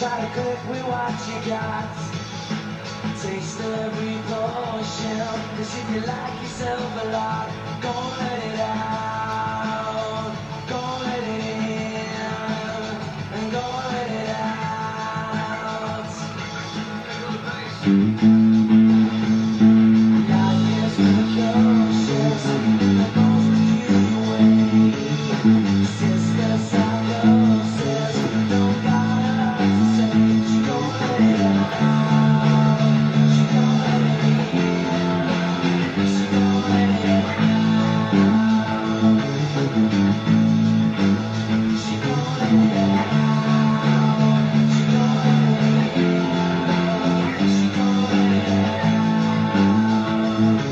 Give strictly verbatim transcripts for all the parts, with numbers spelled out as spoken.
try to cook with what you got. Taste every portion, cause if you like yourself a lot, go let it out, go let it in, and go let it out. Not just for the cautious, that goes with you away. Sister psychosis, don't got a lot to say, she go let it out. She go let it in, she go let it out. She go let it out, she go let it in, she go let it out.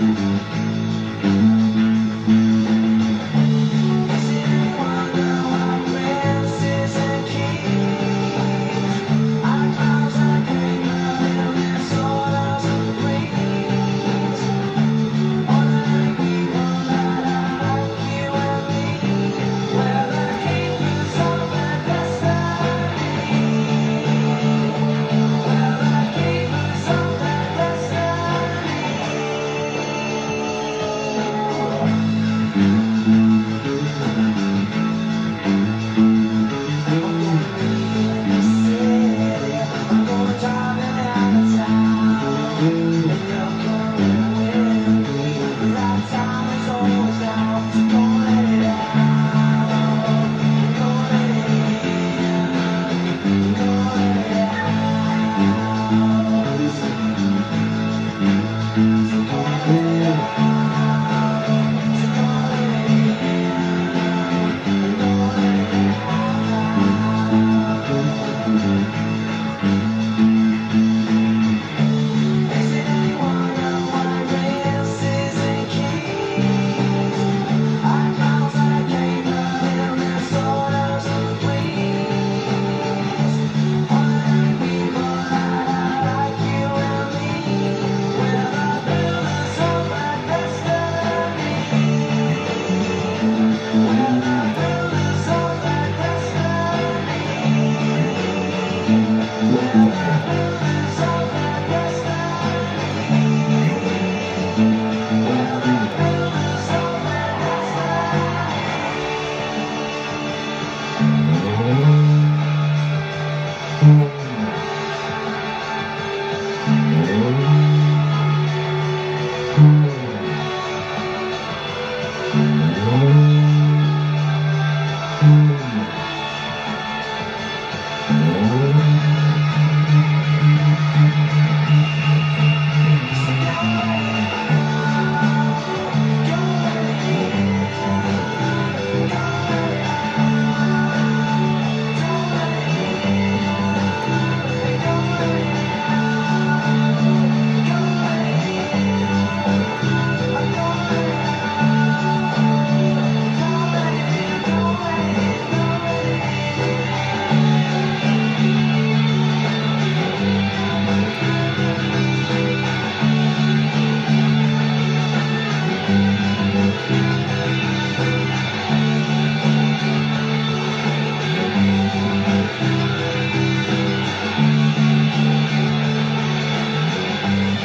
Is it any wonder why princes and kings are clowns like paper and swords and queens? Ordinary people that are like you and me, we're the keepers of their destiny. We're the keepers of their destiny. I'm gonna be in the city, I'm gonna drive it out of town, and you're coming with me. The right time is always now, so go let it out, go let it in, go let it out. So go let it out, so go let it in, and go let it out. Is it any wonder why princes and kings are clowns like paper and their swords and queens? Ordinary people that are like you and me, we're the builders of our destiny. We're the builders of our destiny. We're the builders of our destiny.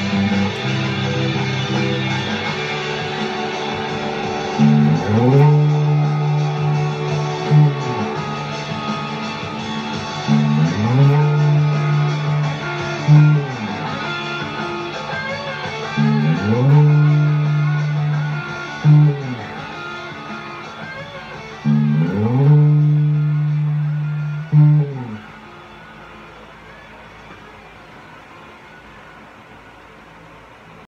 Oh.